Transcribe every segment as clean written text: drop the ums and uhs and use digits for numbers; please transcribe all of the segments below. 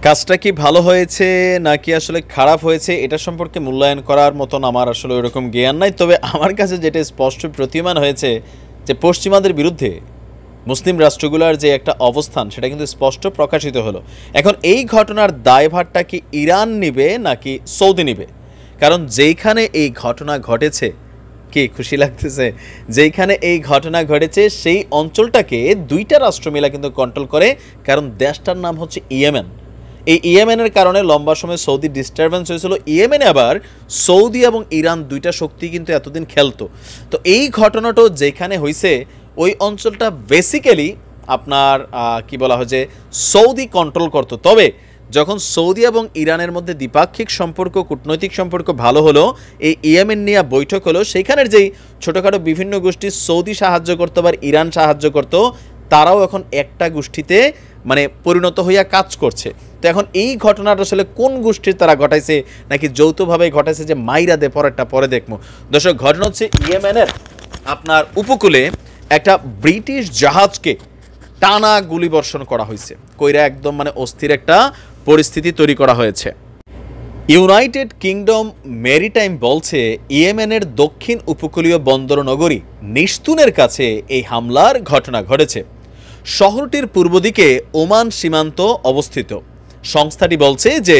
কাজটা কি ভালো হয়েছে নাকি আসলে খারাপ হয়েছে এটা সম্পর্কে মূল্যায়ন করার মতন আমার আসলে ওইরকম জ্ঞান নাই। তবে আমার কাছে যেটা স্পষ্ট প্রতীয়মান হয়েছে যে পশ্চিমাদের বিরুদ্ধে মুসলিম রাষ্ট্রগুলোর যে একটা অবস্থান সেটা কিন্তু স্পষ্ট প্রকাশিত হলো। এখন এই ঘটনার দায়ভারটা কি ইরান নিবে নাকি সৌদি নিবে? কারণ যেইখানে এই ঘটনা ঘটেছে, কি খুশি লাগতেছে, যেইখানে এই ঘটনা ঘটেছে সেই অঞ্চলটাকে দুইটা রাষ্ট্র মিলা কিন্তু কন্ট্রোল করে, কারণ দেশটার নাম হচ্ছে ইয়েমেন। এই ইয়েমেনের কারণে লম্বা সময় সৌদি ডিস্টারবেন্স হয়েছিল। ইয়েমেনে আবার সৌদি এবং ইরান দুইটা শক্তি কিন্তু এতদিন খেলতো। তো এই ঘটনাটাও যেখানে হয়েছে ওই অঞ্চলটা বেসিক্যালি আপনার কি বলা হয় যে সৌদি কন্ট্রোল করতো। তবে যখন সৌদি এবং ইরানের মধ্যে দ্বিপাক্ষিক সম্পর্ক, কূটনৈতিক সম্পর্ক ভালো হলো, এই ইয়েমেন নিয়ে বৈঠক হলো, সেইখানের যেই ছোটোখাটো বিভিন্ন গোষ্ঠী সৌদি সাহায্য করতো বা ইরান সাহায্য করতো, তারাও এখন একটা গোষ্ঠীতে মানে পরিণত হইয়া কাজ করছে। তো এখন এই ঘটনাটা আসলে কোন গোষ্ঠীর তারা ঘটাইছে নাকি যৌথভাবে ঘটাইছে যে মাইরা দে পরেরটা পরে দেখবো। দর্শক, ঘটনা হচ্ছে ইয়েমেনের আপনার উপকূলে একটা ব্রিটিশ জাহাজকে টানা গুলিবর্ষণ করা হয়েছে, কইরা একদম মানে অস্থির একটা পরিস্থিতি তৈরি করা হয়েছে। ইউনাইটেড কিংডম মেরিটাইম বলছে ইয়েমেনের দক্ষিণ উপকূলীয় বন্দর নগরী নিস্তুনের কাছে এই হামলার ঘটনা ঘটেছে। শহরটির পূর্ব দিকে ওমান সীমান্ত অবস্থিত। সংস্থাটি বলছে যে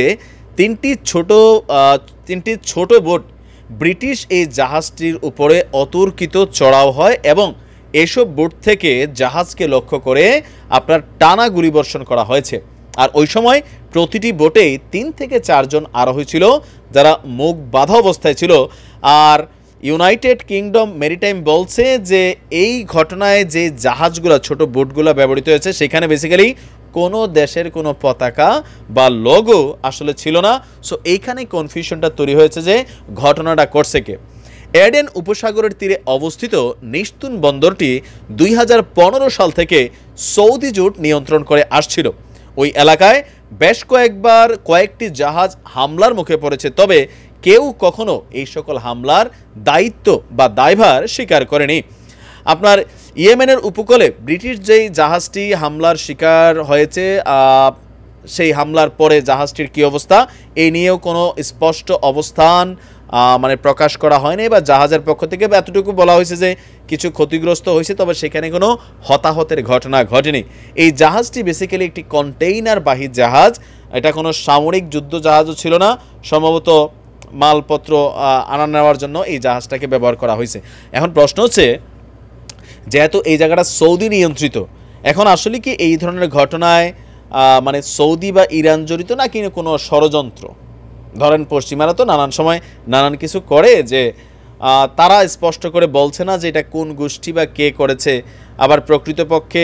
তিনটি ছোট বোট ব্রিটিশ এই জাহাজটির উপরে অতর্কিত চড়াও হয় এবং এসব বোট থেকে জাহাজকে লক্ষ্য করে আপনার টানা গুলিবর্ষণ করা হয়েছে। আর ওই সময় প্রতিটি বোটেই 3 থেকে 4 জন আরোহী ছিল, যারা মুখ বাঁধা অবস্থায় ছিল। আর ইউনাইটেড কিংডম মেরিটাইম বলছে যে এই ঘটনায় যে জাহাজগুলো, ছোট বোটগুলো ব্যবহৃত হয়েছে, সেখানে বেসিক্যালি কোনো দেশের কোনো পতাকা বা লোগো আসলে ছিল না। সো এইখানে কনফিউশনটা তৈরি হয়েছে যে ঘটনাটা করছে কে। এডেন উপসাগরের তীরে অবস্থিত নিস্তুন বন্দরটি 2015 সাল থেকে সৌদি জোট নিয়ন্ত্রণ করে আসছিল। ওই এলাকায় বেশ কয়েকবার কয়েকটি জাহাজ হামলার মুখে পড়েছে, তবে কেউ কখনো এই সকল হামলার দায়িত্ব বা দায়ভার স্বীকার করেনি। আপনার ইয়েমেনের উপকূলে ব্রিটিশ যেই জাহাজটি হামলার শিকার হয়েছে, সেই হামলার পরে জাহাজটির কী অবস্থা এই নিয়েও কোনো স্পষ্ট অবস্থান মানে প্রকাশ করা হয়নি, বা জাহাজের পক্ষ থেকে এতটুকু বলা হয়েছে যে কিছু ক্ষতিগ্রস্ত হয়েছে, তবে সেখানে কোনো হতাহতের ঘটনা ঘটেনি। এই জাহাজটি বেসিক্যালি একটি কন্টেইনারবাহী জাহাজ, এটা কোনো সামরিক যুদ্ধ জাহাজও ছিল না। সম্ভবত মালপত্র আনা নেওয়ার জন্য এই জাহাজটাকে ব্যবহার করা হয়েছে। এখন প্রশ্ন হচ্ছে, যেহেতু এই জায়গাটা সৌদি নিয়ন্ত্রিত, এখন আসলে কি এই ধরনের ঘটনায় মানে সৌদি বা ইরান জড়িত নাকি কোনো ষড়যন্ত্র? ধরেন পশ্চিমারা তো নানান সময় নানান কিছু করে, যে তারা স্পষ্ট করে বলছে না যে এটা কোন গোষ্ঠী বা কে করেছে। আবার প্রকৃতপক্ষে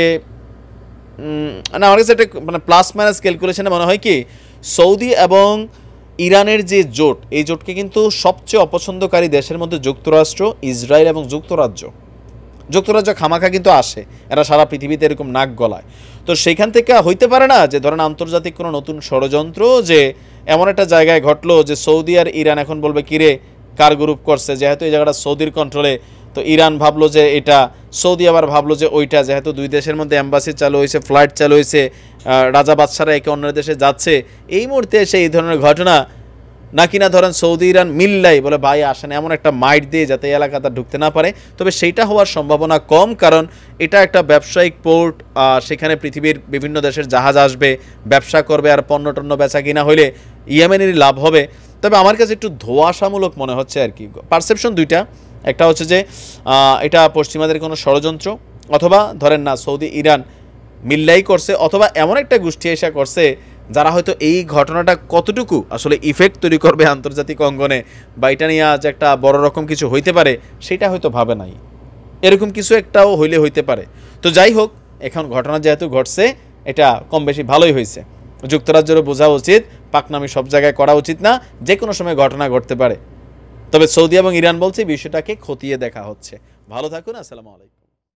না, আমার কাছে এটা মানে প্লাস মাইনাস ক্যালকুলেশনে মনে হয় কি সৌদি এবং ইরানের যে জোট, এই জোটকে কিন্তু সবচেয়ে অপছন্দকারী দেশের মধ্যে যুক্তরাষ্ট্র, ইসরায়েল এবং যুক্তরাজ্য খামাখা কিন্তু আসে, এরা সারা পৃথিবীতে এরকম নাক গলায়। তো সেইখান থেকে হইতে পারে না যে ধরেন আন্তর্জাতিক কোনো নতুন ষড়যন্ত্র, যে এমন একটা জায়গায় ঘটলো যে সৌদি আর ইরান এখন বলবে কিরে কার গ্রুপ করছে, যেহেতু এই জায়গাটা সৌদির কন্ট্রোলে, তো ইরান ভাবলো যে এটা, সৌদি আবার ভাবলো যে ওইটা, যেহেতু দুই দেশের মধ্যে অ্যাম্বাসি চালু হয়েছে, ফ্লাইট চালু হয়েছে, রাজা বাদশারা একে অন্যের দেশে যাচ্ছে, এই মুহূর্তে এসে এই ধরনের ঘটনা নাকি না ধরেন সৌদি ইরান মিল্লাই বলে ভাই আসেন এমন একটা মাইট দিয়ে যাতে এই এলাকাটা ঢুকতে না পারে। তবে সেইটা হওয়ার সম্ভাবনা কম, কারণ এটা একটা ব্যবসায়িক পোর্ট, সেখানে পৃথিবীর বিভিন্ন দেশের জাহাজ আসবে, ব্যবসা করবে, আর পণ্য টন্য বেচা কিনা হইলে ইয়েমেনেরই লাভ হবে। তবে আমার কাছে একটু ধোঁয়াশামূলক মনে হচ্ছে আর কি। পারসেপশন দুইটা, একটা হচ্ছে যে এটা পশ্চিমাদের কোনো ষড়যন্ত্র, অথবা ধরেন না সৌদি ইরান মিল্লাই করছে, অথবা এমন একটা গোষ্ঠী এসে করছে যারা হয়তো এই ঘটনাটা কতটুকু আসলে ইফেক্ট তৈরি করবে আন্তর্জাতিক অঙ্গনে, বা এটা নিয়ে আজ একটা বড় রকম কিছু হইতে পারে, সেটা হয়তো ভাবে নাই। এরকম কিছু একটাও হইলে হইতে পারে। তো যাই হোক, এখন ঘটনা যেহেতু ঘটছে, এটা কম বেশি ভালোই হয়েছে। যুক্তরাজ্যেরও বোঝা উচিত পাকনামি সব জায়গায় করা উচিত না, যে কোনো সময় ঘটনা ঘটতে পারে। তবে সৌদি এবং ইরান বলছে বিষয়টাকে খতিয়ে দেখা হচ্ছে। ভালো থাকুন, আসসালামু আলাইকুম।